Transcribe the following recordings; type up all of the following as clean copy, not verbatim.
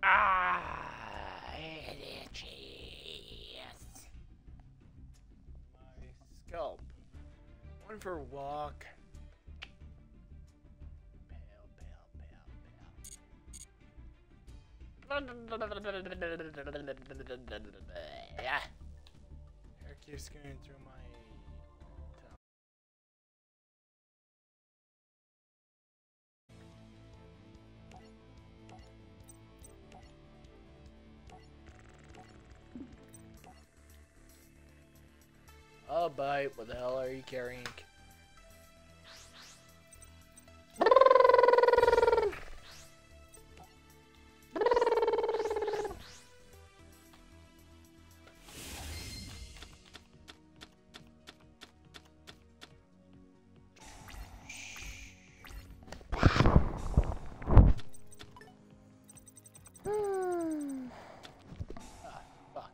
Ah, it itches. My scalp. One for a walk. Pale, pale, pale, pale. Hair keeps going through my tongue. Oh, bite. What the hell are you carrying? Ah, fuck.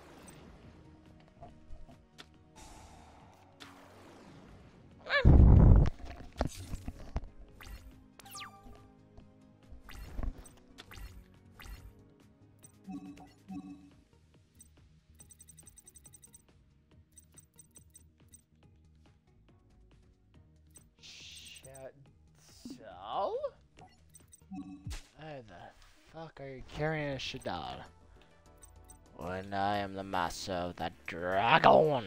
Shadal? Why the fuck are you carrying a Shadal? When I am the master of the dragon!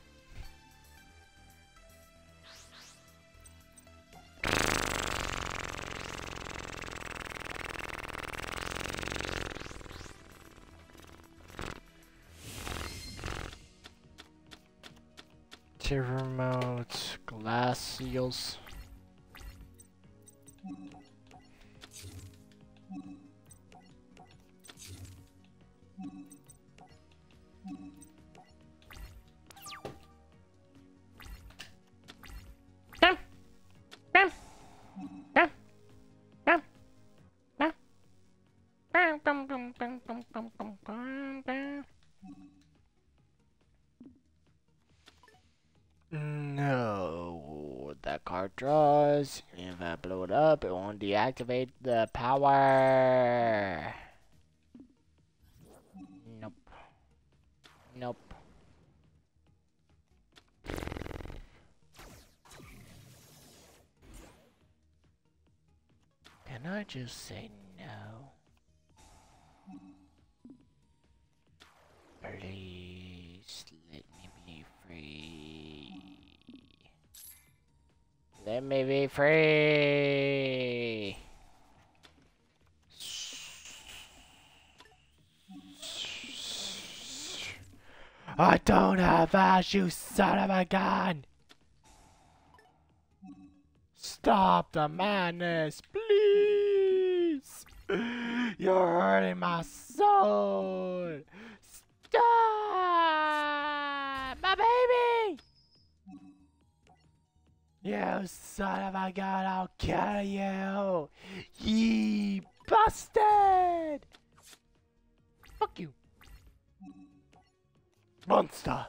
Remote glass seals. No, that card draws. If I blow it up, it won't deactivate the power. Nope. Nope. Can I just say no? Please let me be free. Let me be free. I don't have ash, you son of a gun! Stop the madness, please! You're hurting my soul! Stop! My baby! You son of a gun, I'll kill you! Ye bastard! Fuck you! Monster!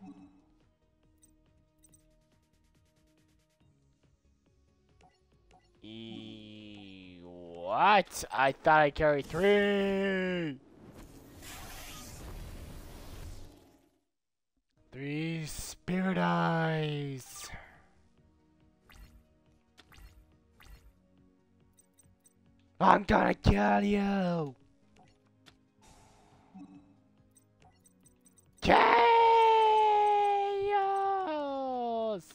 What? I thought I carried 3! 3 spirit eyes! I'm gonna kill you! Chaos!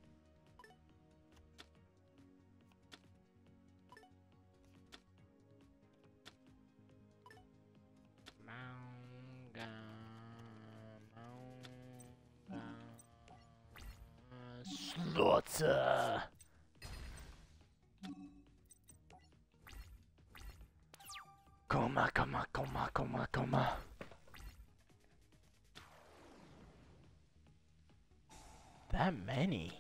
Slaughter! Coma, coma, coma, coma, coma. That many?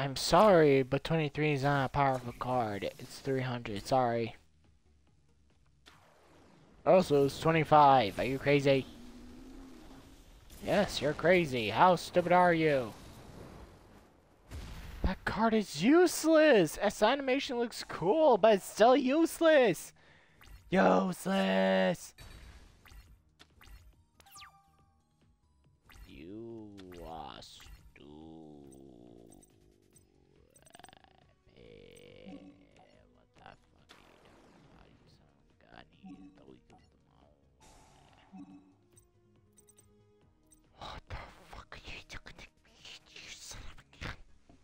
I'm sorry, but 23 is not a powerful card. It's 300. Sorry. Also, it's 25. Are you crazy? Yes, you're crazy. How stupid are you? That card is useless! Its animation looks cool, but it's still useless! Useless! You are stupid. What the fuck are you doing? God, you don't use them all. What the fuck are you doing? You son of a gun.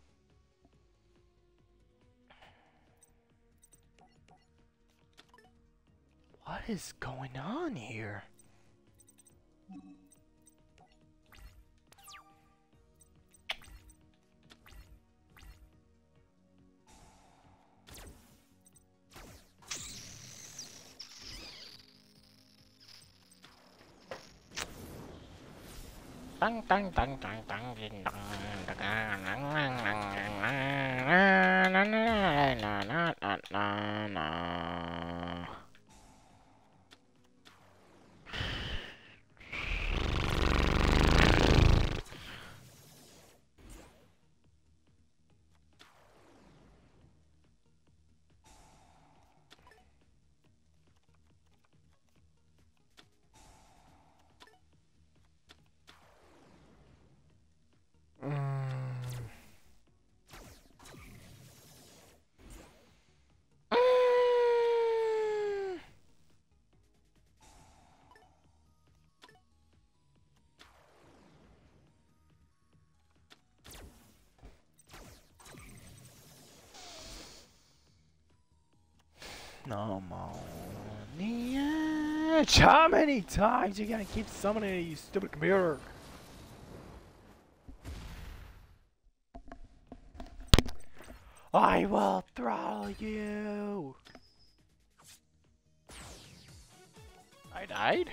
What is going on here? Dang dang dang dang dang ding dong No more. How many times you gonna keep summoning it, you stupid computer? I will throttle you. I died?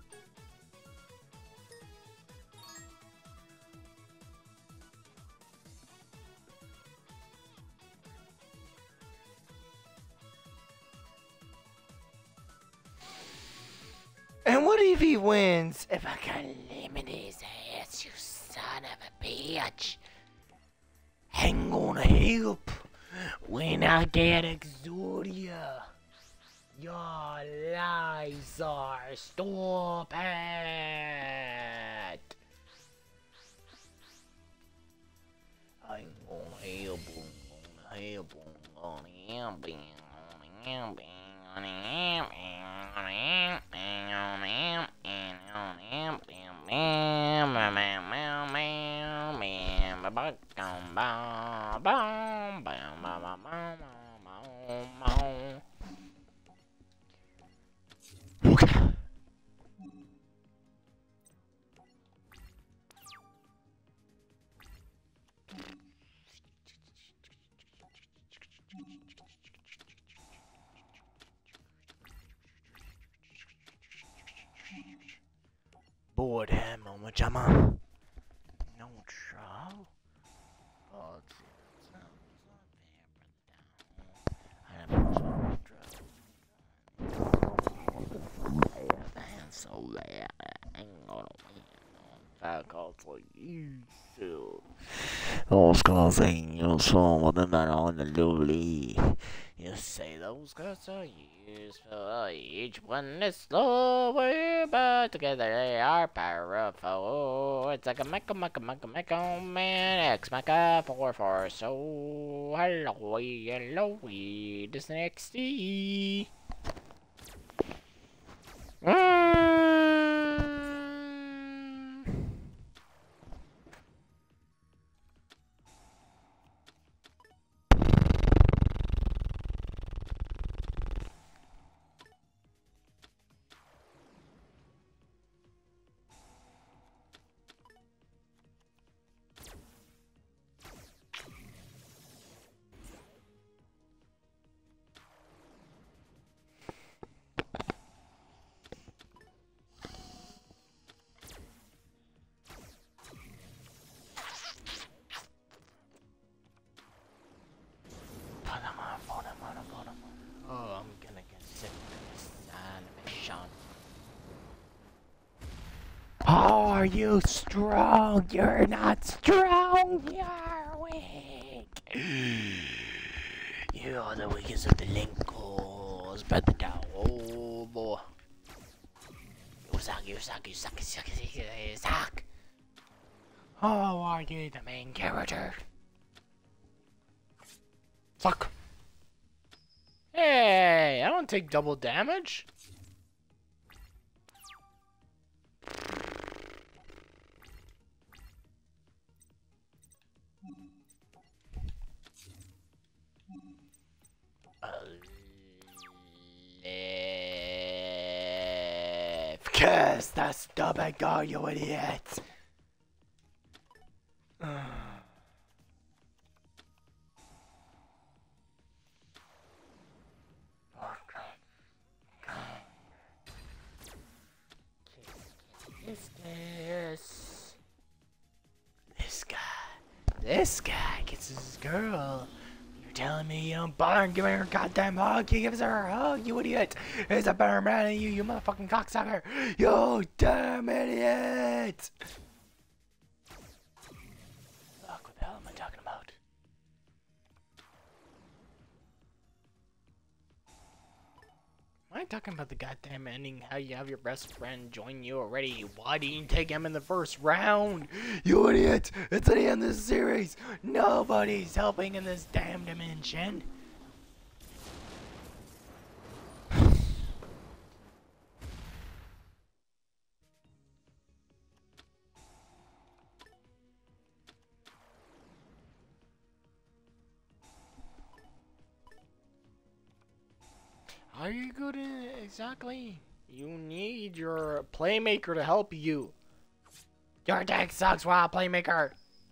And what if he wins? If I can limit his ass, you son of a bitch. Hang on a help when I get Exodia. Your lies are stupid. I'm gonna help him, gonna help him, gonna help him, gonna help him. Board hammer, machama. No trouble. Oh, it's not fair, brother. I'm so bad. I ain't gonna win. Back off for you, too. Those guys ain't your song with them on the lovely. You say those guys are useful, each one is slower, but together they are powerful. It's like a mecha man, X mecha 4 so hello, this NXT. are you strong? You're not strong. You're weak. You are the weakest of the Linkles. Spread the down. Oh boy. You suck. You suck. You suck. You suck. You suck. Oh, are you the main character? Fuck. Hey, I don't take double damage. Kiss the stupid girl, you idiot! This guy gets his girl. You're telling me you don't bother and give her a goddamn hug? He gives her a hug, you idiot! He's a better man than you motherfucking cocksucker! You damn idiot! Fuck, what the hell am I talking about? Am I talking about the goddamn ending? How you have your best friend join you already? Why didn't you take him in the first round? You idiot! It's the end of the series! Nobody's helping in this damn dimension! Are you good at it exactly? You need your playmaker to help you. Your deck sucks, wow, playmaker.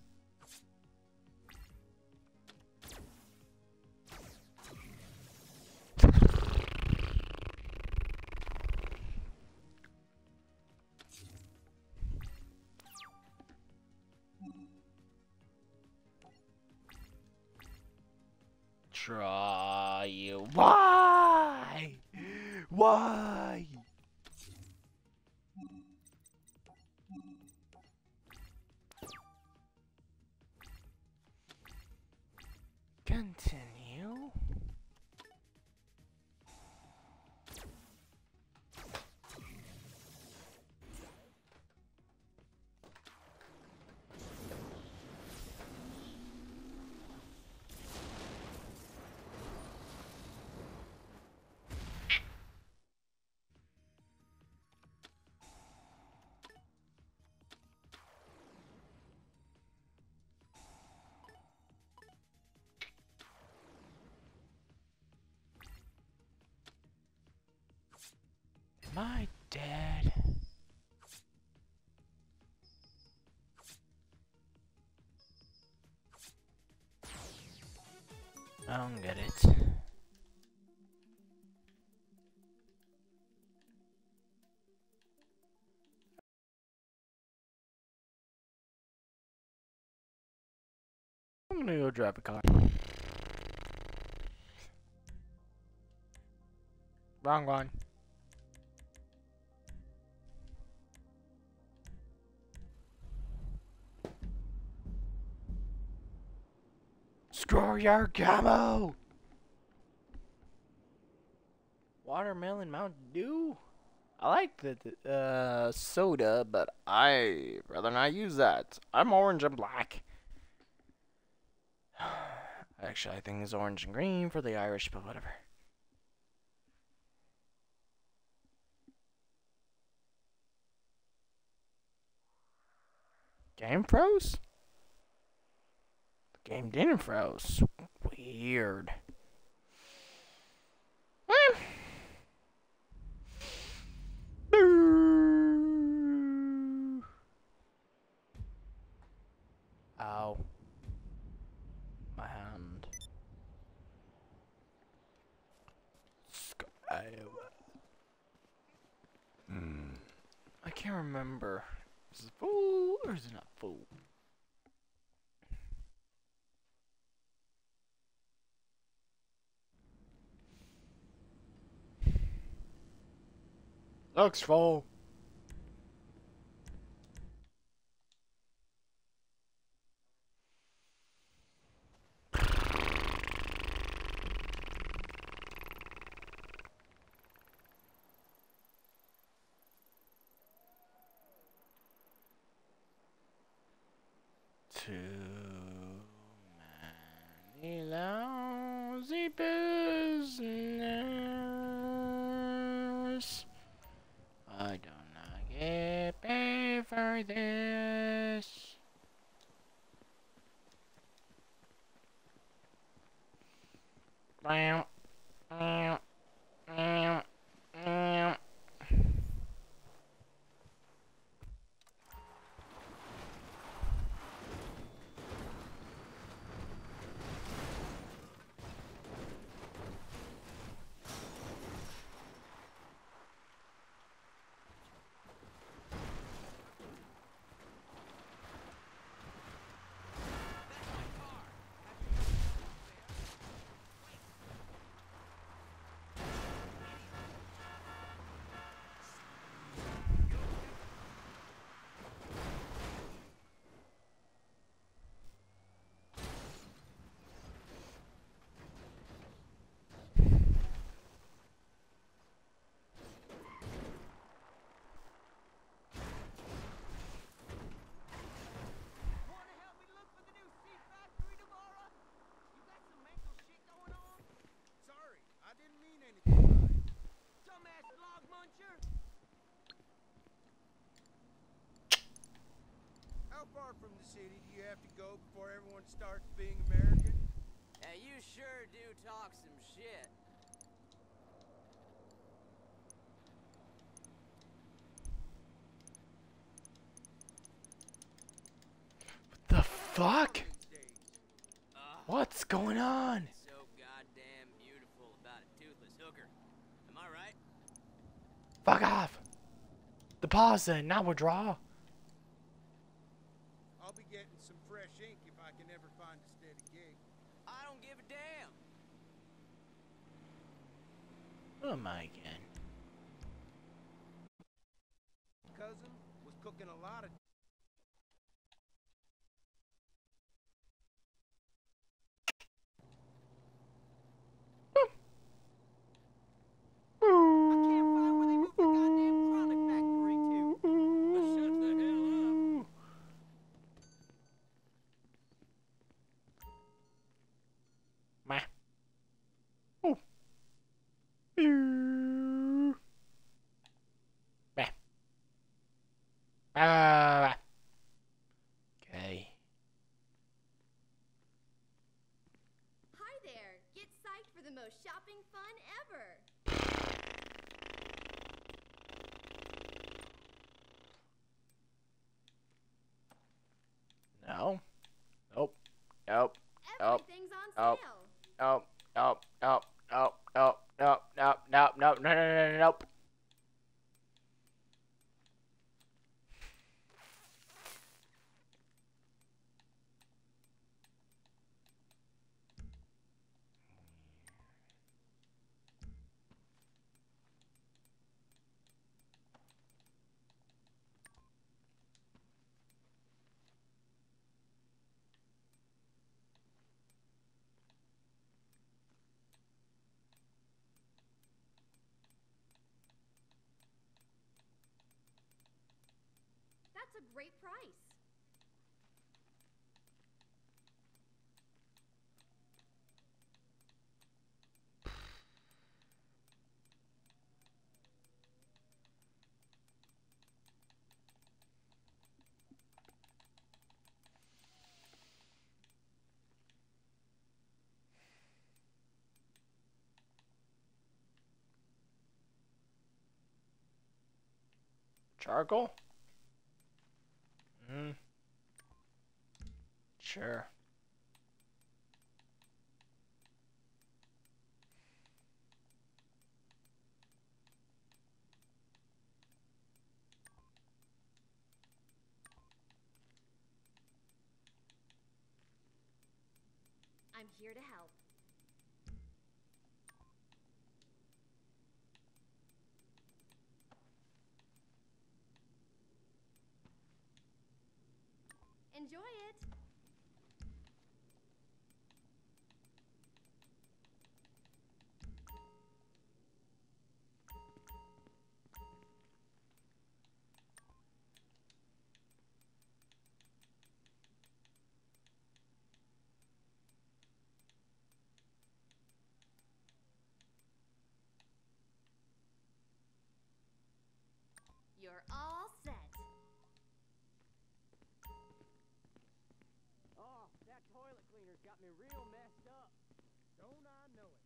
Try you. Why? Why? Continue. Am I dead? I don't get it. I'm gonna go drop a car. Wrong one. Screw your camo! Watermelon Mountain Dew? I like the soda, but I rather not use that. I'm orange and black. Actually, I think it's orange and green for the Irish, but whatever. Game froze? The game didn't froze. Weird. Ow. My hand. I can't remember. Is it full or is it not full? Looks full. too many lousy business. I do not get paid for this. Bam, bam, bam, bam. How far from the city do you have to go before everyone starts being American? Yeah, you sure do talk some shit. The fuck? What's going on? So goddamn beautiful about a toothless hooker. Am I right? Fuck off. Deposit, now withdraw. I'll be getting some fresh ink if I can ever find a steady gig. I don't give a damn. Who am I again? Cousin was cooking a lot of I can't find where they moved the goddamn chronic factory to. Shut the hell up. Meh. Oh. Meh. Okay. Hi there! Get psyched for the most shopping fun ever! No. Nope. Nope. Nope. Everything's on Nope. sale! Nope. Nope. Nope. Nope. Nope. Nope. Nope. Nope. Nope. No. No. No. Nope. That's a great price! Charcoal? Sure. I'm here to help. Enjoy it! got me real messed up. Don't I know it?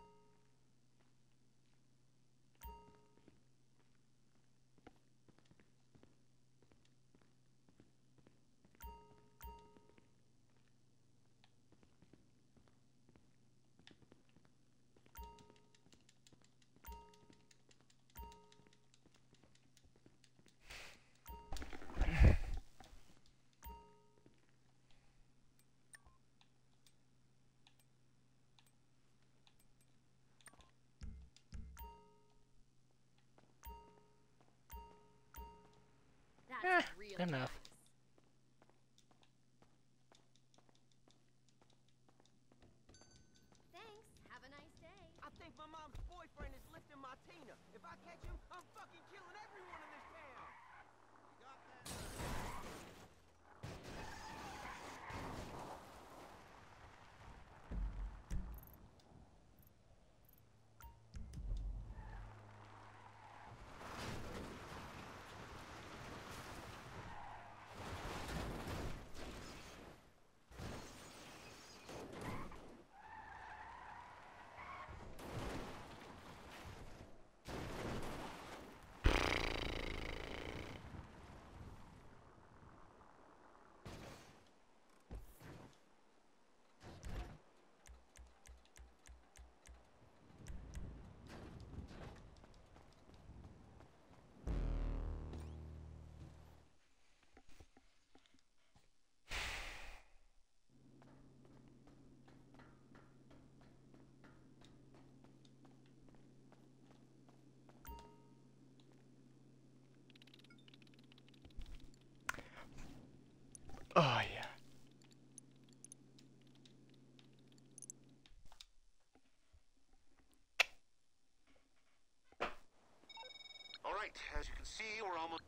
That's real enough. nice. Thanks. Have a nice day. I think my mom's boyfriend is lifting my Tina. If I catch him, I'm fucking killing everyone in this town. You got that? Oh yeah. All right, as you can see, we're almost...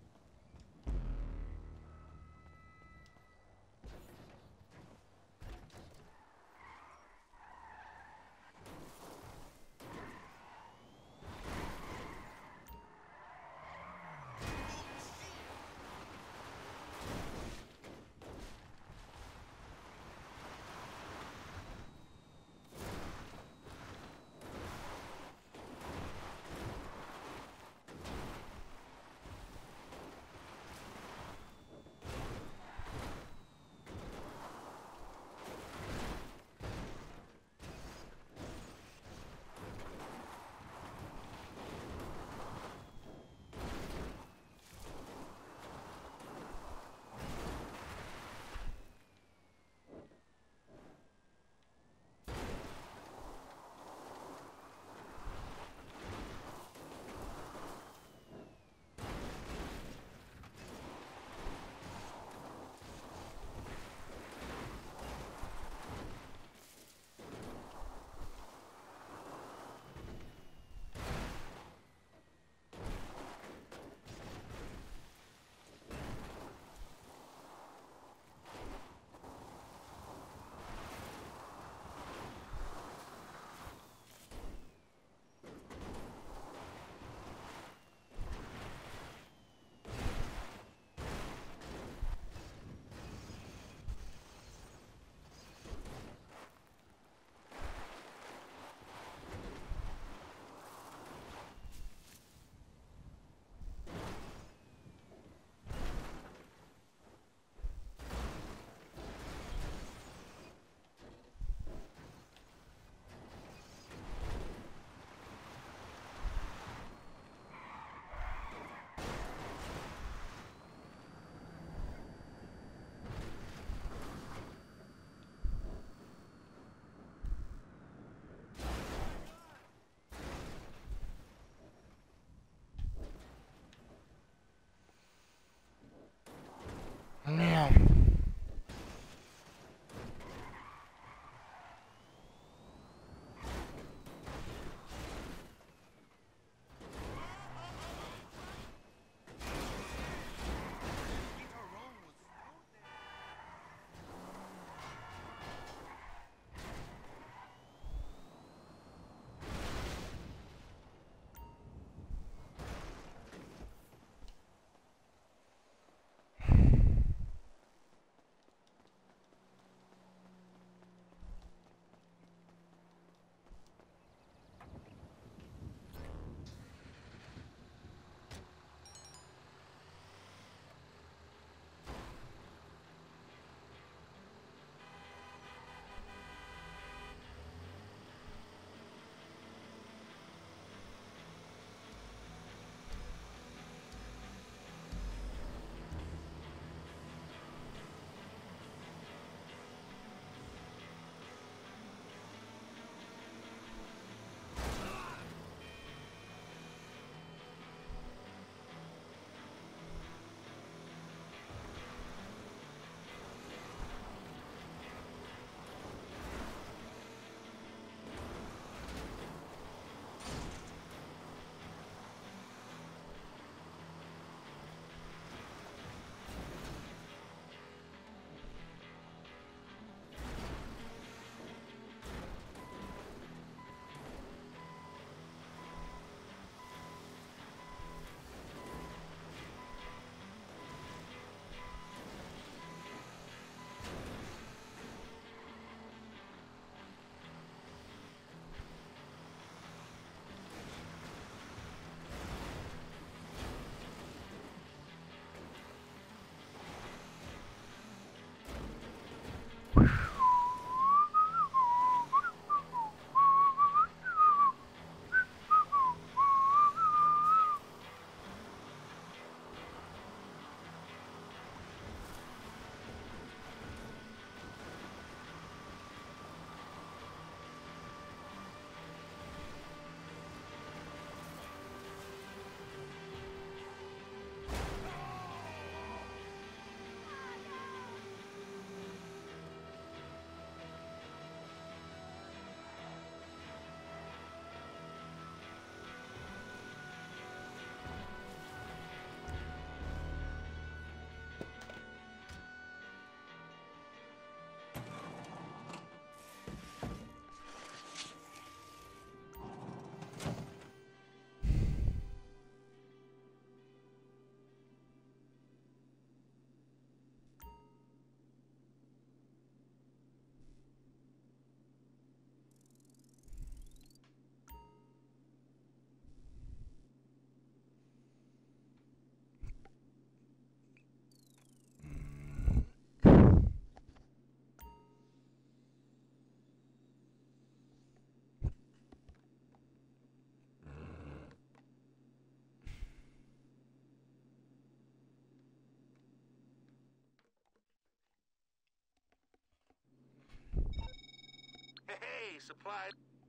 Hey, supplies.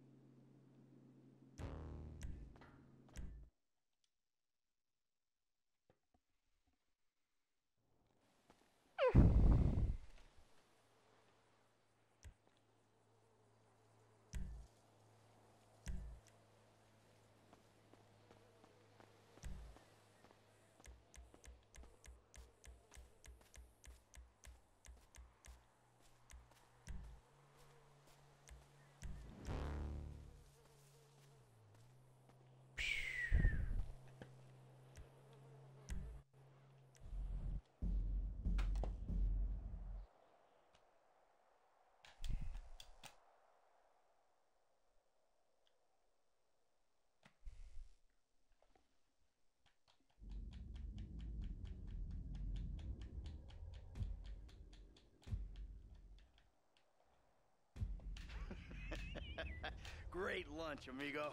Great lunch, amigo.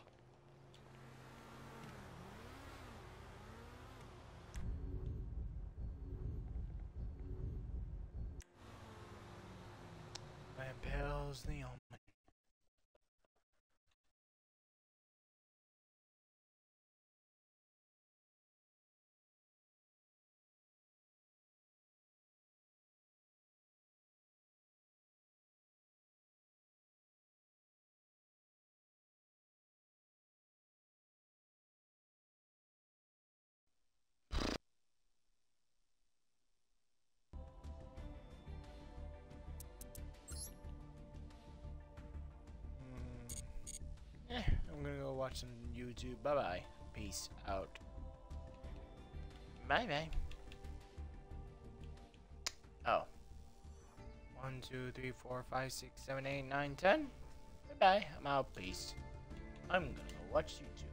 My impels the omen. I'm gonna go watch some YouTube. Bye bye. Peace out. Bye bye. Oh. 1, 2, 3, 4, 5, 6, 7, 8, 9, 10. Bye bye. I'm out. Peace. I'm gonna go watch YouTube.